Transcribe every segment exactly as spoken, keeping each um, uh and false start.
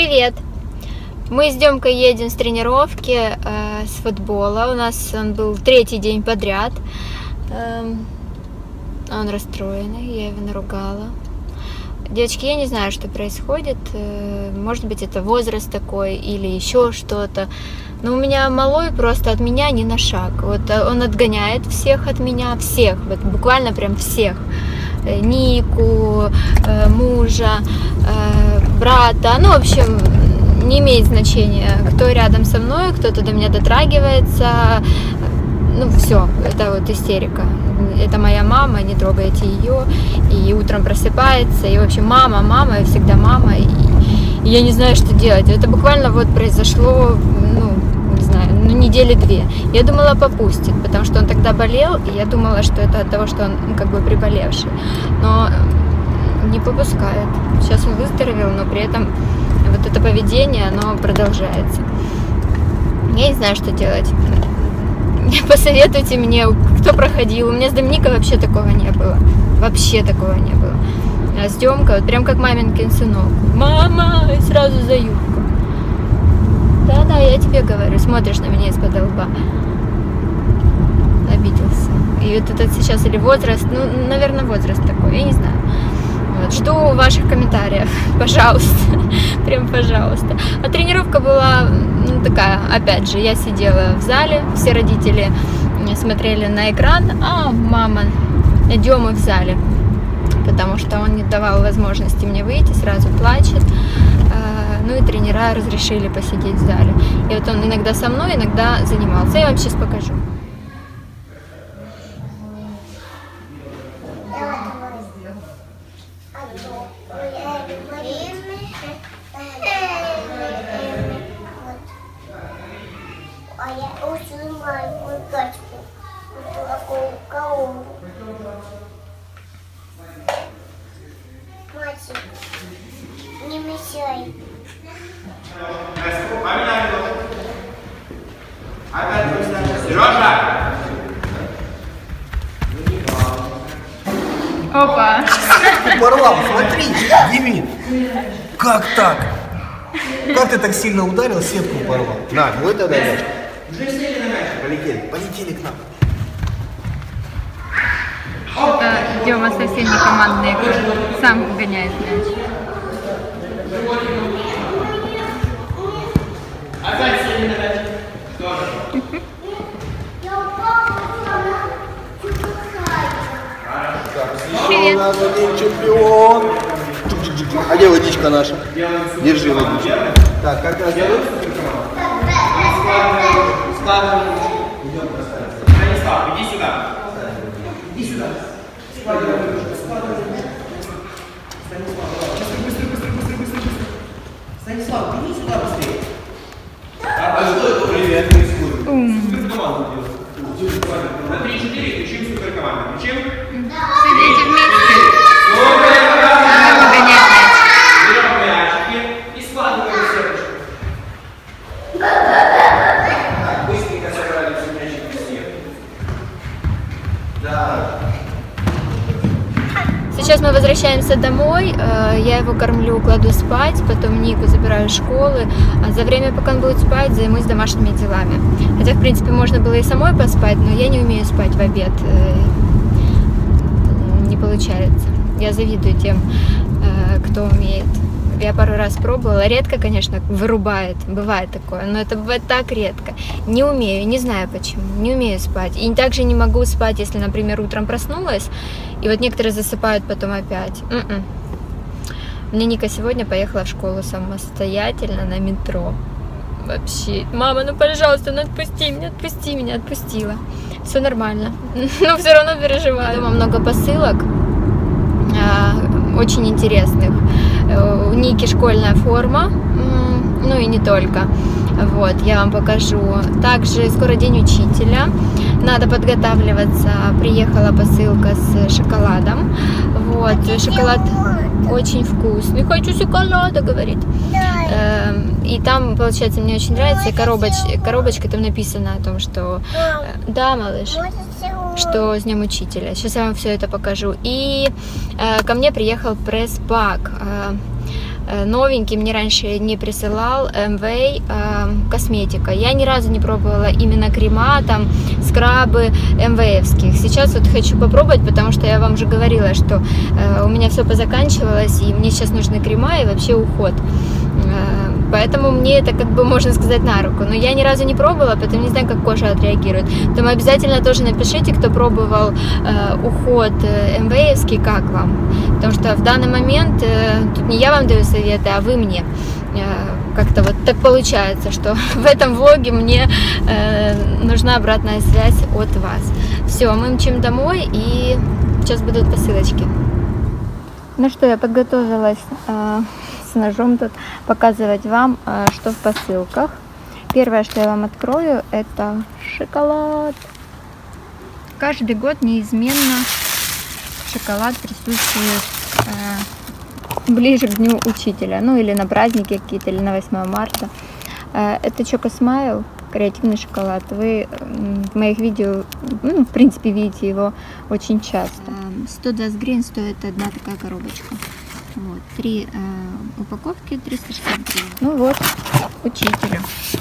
Привет! Мы с Демкой едем с тренировки э, с футбола. У нас он был третий день подряд. Э, он расстроенный, я его наругала. Девочки, я не знаю, что происходит. Э, может быть, это возраст такой или еще что-то. Но у меня малой просто от меня ни на шаг. Вот он отгоняет всех от меня, всех, вот буквально прям всех. Нику, э, мужа, э, брата, ну, в общем, не имеет значения, кто рядом со мной, кто-то до меня дотрагивается, ну, все, это вот истерика. Это моя мама, не трогайте ее, и утром просыпается, и, в общем, мама, мама, и всегда мама, и, и я не знаю, что делать. Это буквально вот произошло, ну, ну, недели две. Я думала, попустит, потому что он тогда болел, и я думала, что это от того, что он, ну, как бы приболевший. Но не попускает. Сейчас он выздоровел, но при этом вот это поведение, оно продолжается. Я не знаю, что делать. Посоветуйте мне, кто проходил. У меня с Доминикой вообще такого не было. Вообще такого не было. А с Демкой, вот прям как маменькин сынок. Мама! И сразу за юбку. Да-да, я тебе говорю, смотришь на меня из-под лба. Обиделся. И вот этот сейчас или возраст, ну, наверное, возраст такой, я не знаю. Вот, жду ваших комментариев, пожалуйста, прям пожалуйста. А тренировка была, ну, такая, опять же, я сидела в зале, все родители смотрели на экран, а мама Демы в зале, потому что он не давал возможности мне выйти, сразу плачет. Ну и тренера разрешили посидеть в зале. И вот он иногда со мной, иногда занимался. Я вам сейчас покажу. Не мешай. Сережа! Опа! Порвал, смотри, Демид, как так? Как ты так сильно ударил, сетку порвал? На, мой тогда мяч. Полетели, полетели к нам. Это Дема совсем не командный игрок, сам гоняет мяч. Опять сели на мяч. Привет. Чемпион. А где водичка наша? Держи водичку. Так, как раз зовут? Станислав, иди сюда. Иди сюда. Быстро, быстро, быстро, быстро, быстро. Станислав, иди сюда быстрее. А что это? Привет, суперкоманду делаем. На три-четыре кричим суперкоманду. Кричим? Сидите вместе. Суперкоманда! Надо погонять мяч. Берем мячики и складываем сеточку. Так, быстренько собрали все мячики все. Да. Сейчас мы возвращаемся домой, я его кормлю, кладу спать, потом Нику забираю из школы, а за время, пока он будет спать, займусь домашними делами. Хотя, в принципе, можно было и самой поспать, но я не умею спать в обед, не получается. Я завидую тем, кто умеет. Я пару раз пробовала, редко, конечно, вырубает, бывает такое, но это бывает так редко. Не умею, не знаю почему, не умею спать. И также не могу спать, если, например, утром проснулась, и вот некоторые засыпают потом опять. М-м. Мне Ника сегодня поехала в школу самостоятельно на метро. Вообще, мама, ну пожалуйста, ну отпусти меня, отпусти меня, отпустила. Все нормально, но все равно переживаю. Дома много посылок, очень интересных. У Ники школьная форма, ну и не только. Вот, я вам покажу. Также скоро день учителя. Надо подготавливаться. Приехала посылка с шоколадом. Вот, шоколад очень вкусный. Хочу шоколада, говорит. И там, получается, мне очень нравится коробоч... коробочка, там написано о том, что... Да, малыш, что с Днем Учителя. Сейчас я вам все это покажу. И ко мне приехал пресс-пак. новенький, мне раньше не присылал эм вей э, косметика. Я ни разу не пробовала именно крема, там, скрабы эм веевских. Сейчас вот хочу попробовать, потому что я вам же говорила, что э, у меня все позаканчивалось, и мне сейчас нужны крема и вообще уход. Э, поэтому мне это, как бы, можно сказать, на руку. Но я ни разу не пробовала, поэтому не знаю, как кожа отреагирует. Поэтому обязательно тоже напишите, кто пробовал э, уход э, эм веевский, как вам. Потому что в данный момент э, тут не я вам даю советы, а вы мне. Э, как-то вот так получается, что в этом влоге мне э, нужна обратная связь от вас. Все, мы мчим домой, и сейчас будут посылочки. Ну что, я подготовилась э, с ножом тут показывать вам, э, что в посылках. Первое, что я вам открою, это шоколад. Каждый год неизменно шоколад присутствует э, ближе к Дню Учителя, ну или на праздники какие-то, или на восьмое марта. Э, это Choco Smile, креативный шоколад. Вы э, в моих видео, ну, в принципе, видите его очень часто. сто двадцать гривен стоит одна такая коробочка. Вот, три э, упаковки, триста шестьдесят гривен. Ну вот, учителю,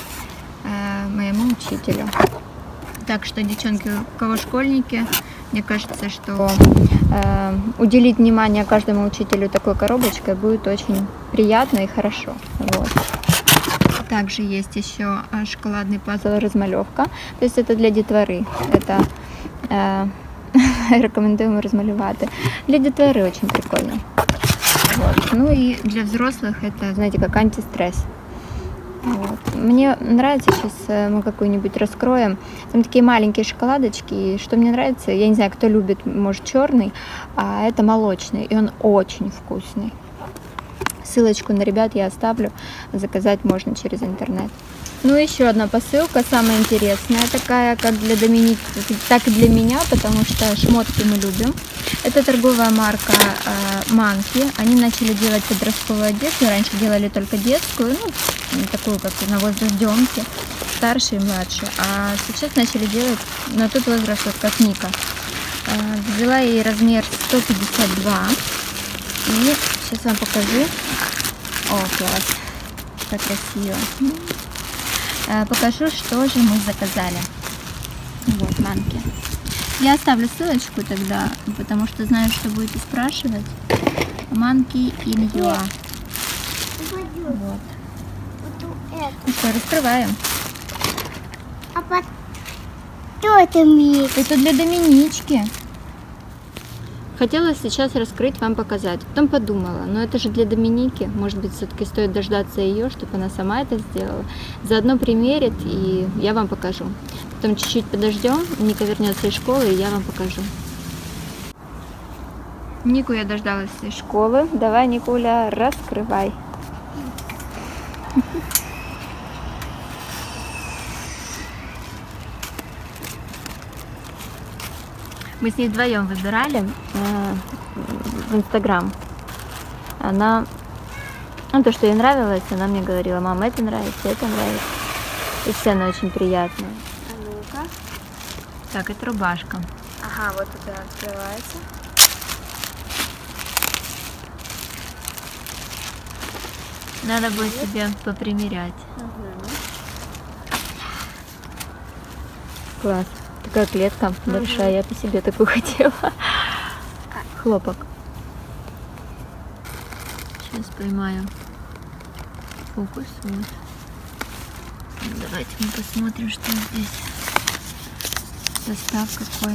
э, моему учителю. Так что, девчонки, у кого школьники, мне кажется, что э, уделить внимание каждому учителю такой коробочкой будет очень приятно и хорошо. Вот. Также есть еще шоколадный пазл размалевка, то есть это для детворы. Это э, рекомендуем размалевать. Для детворы очень прикольно. Вот. Ну и для взрослых это, знаете, как антистресс. Вот. Мне нравится, сейчас мы какую-нибудь раскроем. Там такие маленькие шоколадочки. И что мне нравится, я не знаю, кто любит, может, черный, а это молочный, и он очень вкусный. Ссылочку на ребят я оставлю, заказать можно через интернет. Ну, еще одна посылка, самая интересная, такая, как для Доминики, так и для меня, потому что шмотки мы любим. Это торговая марка э, Monkey. Они начали делать подростковую одежду, раньше делали только детскую, ну, такую, как на возраст старший и младший. А сейчас начали делать на тот возраст, вот как Ника. Э, взяла ей размер сто пятьдесят два. И сейчас вам покажу. О, класс, как красиво. Покажу, что же мы заказали. Вот, Monkey. Я оставлю ссылочку тогда, потому что знаю, что будете спрашивать. Monkey in ю эй. Вот. Ну что, раскрываем. А под... Что это микс? Это для Доминички. Хотела сейчас раскрыть, вам показать. Потом подумала, но это же для Доминики. Может быть, все-таки стоит дождаться ее, чтобы она сама это сделала. Заодно примерит, и я вам покажу. Потом чуть-чуть подождем, Ника вернется из школы, и я вам покажу. Нику я дождалась из школы. Давай, Никуля, раскрывай. Мы с ней вдвоем выбирали э, в Инстаграм. Она, ну, то, что ей нравилось, она мне говорила: мама, это нравится, это нравится. И все она очень приятная. А ну-ка. Так, это рубашка. Ага, вот это открывается. Надо будет себе попримерять. Угу. Класс. Такая клетка большая, угу. Я по себе такую хотела. Хлопок. Сейчас поймаю фокус. Вот. Давайте мы посмотрим, что здесь. Состав какой.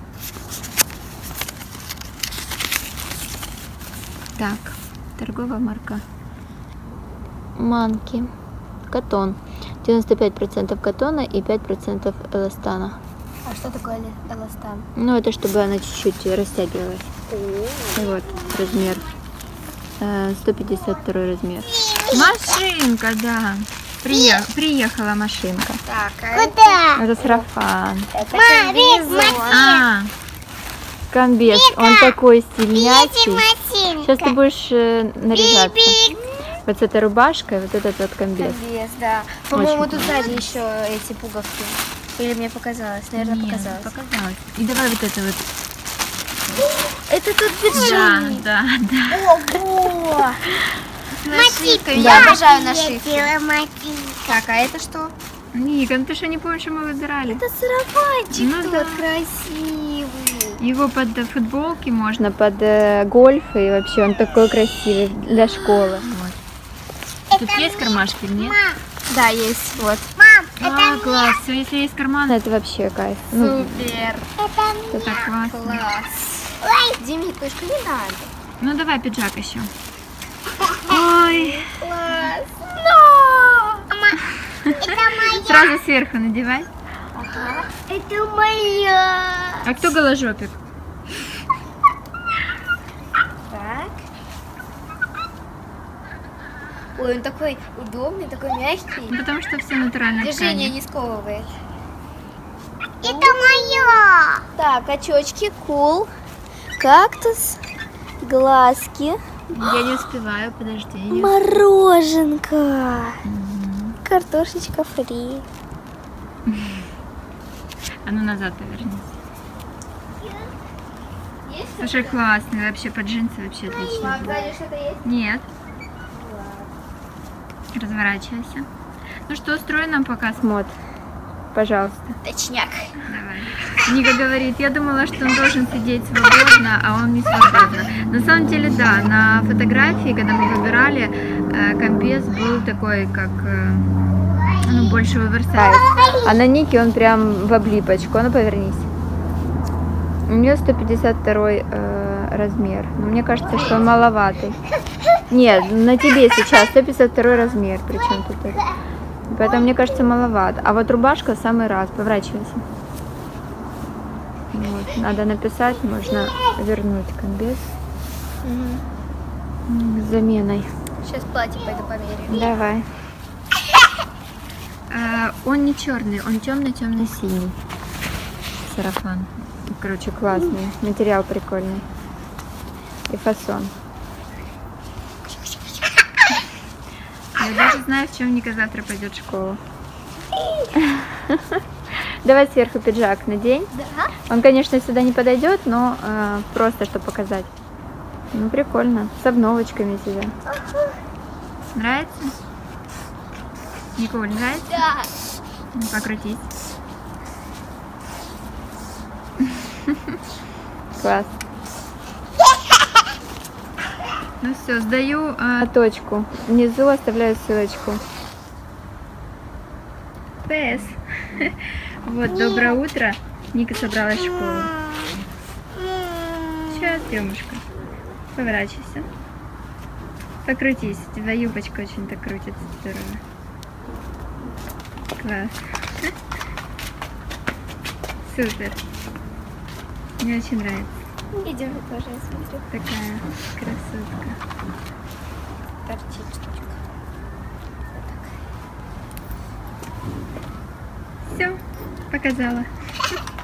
Так, торговая марка Monkey. Катон. девяносто пять процентов катона и пять процентов эластана. А что такое эластан? Ну, это чтобы она чуть-чуть растягивалась. И вот размер. сто пятьдесят второй размер. Машинка, да. Приех... Приехала машинка. Так, а куда? Это сарафан. Это комбез. А, комбез. Он такой стильнячий. Сейчас ты будешь э, наряжаться. Вот с этой рубашкой, вот этот вот комбез. Комбез, да. По-моему, тут сзади еще эти пуговки. Или мне показалось? Наверное, Нет, показалось. показалось. И давай вот это вот. Это тут пиджак. Да, да, да. Ого! с нашивками. Я обожаю нашивки. Так, а это что? Ника, ну ты что, не помнишь, что мы выбирали? Это сарафанчик Ну тут да. красивый. Его под э, футболки можно, под э, гольф, и вообще он такой красивый для школы. Вот. Тут есть кармашки или нет? Да, есть, вот. А, класс, все, если есть карман, это вообще кайф. Ну, Супер. это так классно. Класс. Диме точку не надо. Ну давай пиджак еще. Ой, Класс. Но! Это моя. сразу сверху надевай. Это моя. А кто голожопик? Так. Ой, он такой удобный, такой мягкий. Ну, потому что все натурально. Движение не сковывает. Это моя. Так, очечки, кул, кактус, глазки, Я не успеваю, подожди. не мороженка, картошечка фри. А ну назад повернись. Слушай, классный, вообще под джинсы вообще отлично. Сзади что-то есть? Нет. Разворачивайся. Ну что, устрой нам показ мод. Пожалуйста. Точняк. Давай. Ника говорит, я думала, что он должен сидеть свободно, а он не свободно. На самом деле, да, на фотографии, когда мы выбирали, э, комбез был такой, как, э, ну, больше оверсайз. А на Нике он прям в облипочку. Ну, повернись. У нее сто пятьдесят второй э, размер. Но мне кажется, что он маловатый. Нет, на тебе сейчас сто пятьдесят второй размер. Причем тут это. Поэтому мне кажется маловато. А вот рубашка в самый раз. Поворачивайся. Вот. Надо написать, можно вернуть комбез с заменой. Сейчас платье пойду померяю. Давай. А, он не черный, он темно-темно-синий. Сарафан. Короче, классный. Материал прикольный. И фасон. Я даже знаю, в чем Ника завтра пойдет в школу. Давай сверху пиджак надень. Да? Он, конечно, сюда не подойдет, но э, просто, чтобы показать. Ну, прикольно. С обновочками тебе. Нравится? Николь, нравится? Да. Ну, покрутись. Класс. Ну все, сдаю э, точку. Внизу оставляю ссылочку. ПС. Вот, доброе утро. Ника собралась в школу. Сейчас, Демушка. Поворачивайся. Покрутись. У тебя юбочка очень так крутится. Здорово. Класс. Супер. Мне очень нравится. Идем тоже, я смотрю. Такая красотка. Торчит штучка. Все, показала.